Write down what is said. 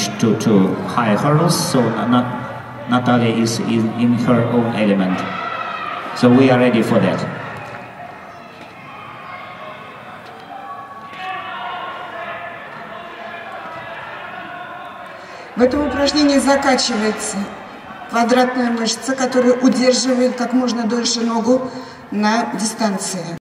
switch to high hurdles, so Natalia is in her own element. So we are ready for that. В этом упражнении закачивается квадратная мышца, которая удерживает как можно дольше ногу на дистанции.